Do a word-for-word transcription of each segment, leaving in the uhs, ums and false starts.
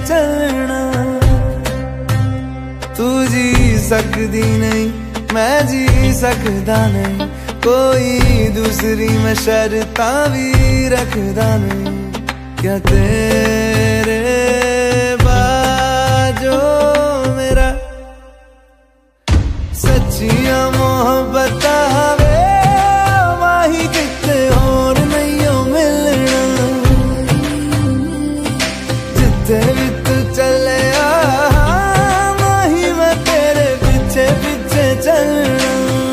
चलना। तू जी सकदी नहीं मैं जी सकदा नहीं, कोई दूसरी मैं शर्तां भी रखदा नहीं। क्या तेरे बाजो मेरा सच्चियां मोहब्बत वे माही किते होर नहीं हो मिलना। जिथे भी तू चले माही मैं तेरे पीछे पीछे चलना।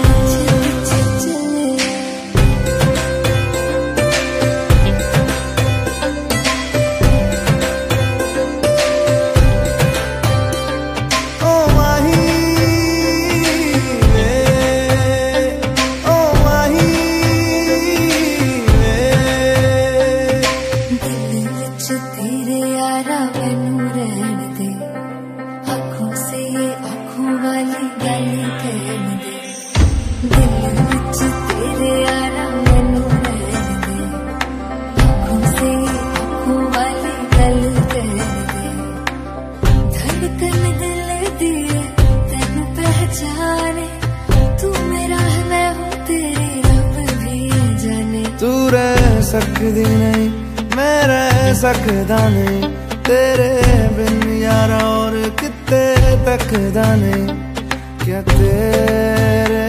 सकदी नहीं मैं रह सकदा नहीं, तेरे बिन यारा और किते तकदा नहीं। क्या तेरे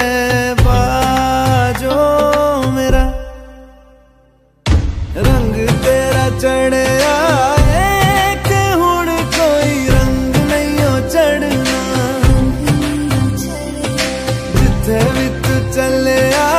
बाजो मेरा रंग तेरा चढ़े आए कि हुण कोई रंग नहीं हो चढ़ना। जिथे भी तू चले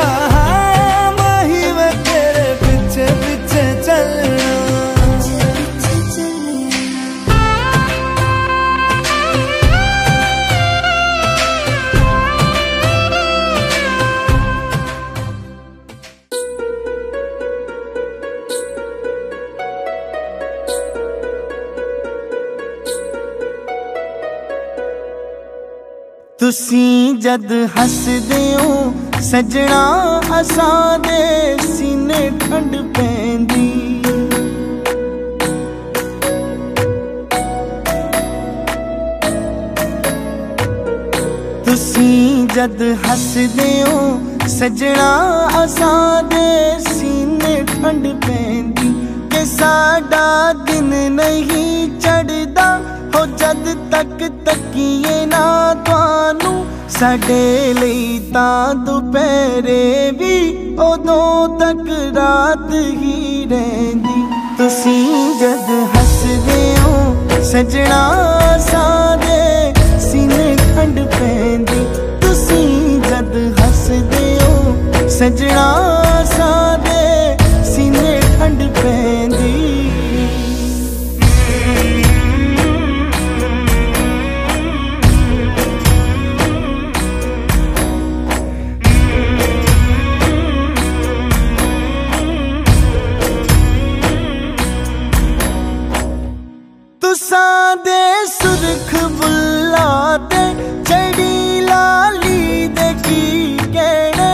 तुसी जद हसदे हो सजना असां दे सीने ठंड पैंदी। तुसी जद हसदे हो सजना असां दे सीने ठंड पैंदी। के साडा दिन नहीं चढ़दा हो जद तक तकिए ना तुहानू, साडे लई तां दुपहरे भी उदों तक रात ही रहिंदी। तुसी जद हसदे हो सजना सादे सीने ठंड पैंदी। तुसी जद हसदे हो सजना सादे सीने ठंड पैंदी। तुसां दे सुरख बुल्ला ते चढ़ी लाली दे की कहने।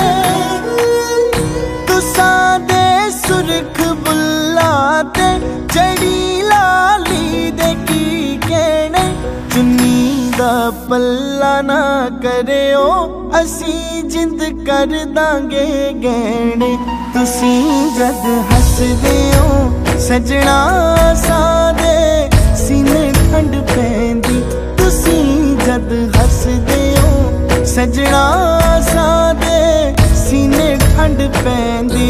तुसां दे सुरख बुल्ला ते चढ़ी लाली दे की कहने। चुन्नी दा पल्ला ना करेओ असी जिंद कर दांगे गहने। तुसी जद हसदे हो सजना सादे सीने ठंड पैंदी। तुसी जद हसदे हो सजना सादे सीने ठंड पैंदी।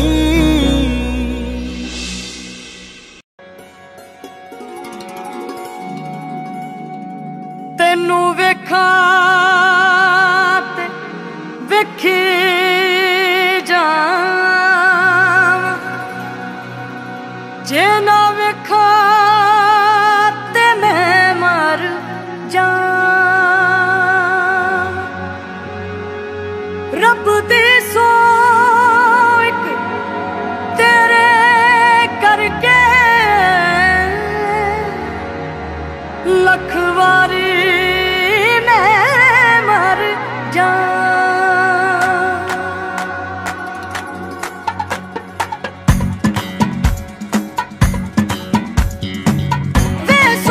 तेनू वेखा ते वेखी जावां, जे ना वेखा ते मैं मर जावां। रब दी सोच तेरे करके लख वारी मैं मर जावां। वे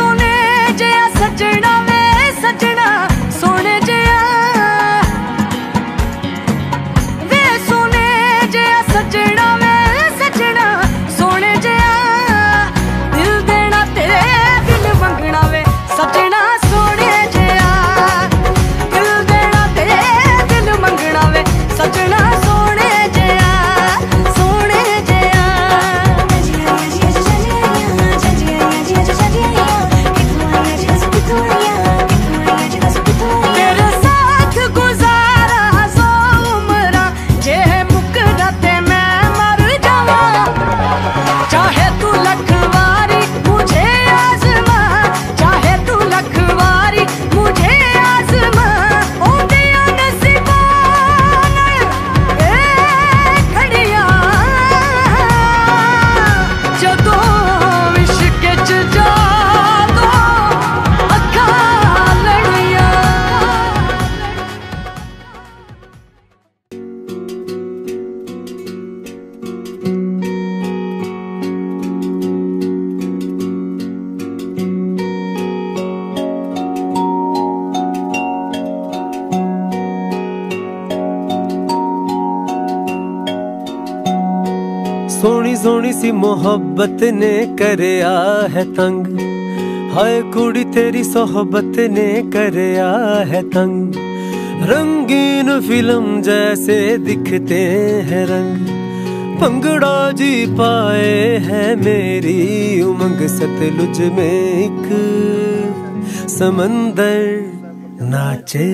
सोनी सोनी सी मोहब्बत ने करया है तंग, हाय कुड़ी तेरी सोहबत ने करया है तंग। रंगीन फिल्म जैसे दिखते हैं रंग, भंगड़ा जी पाए है मेरी उमंग। सतलुज में एक समंदर नाचे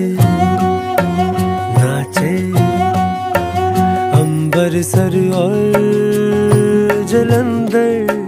नाचे, अंबर सर और जलंधर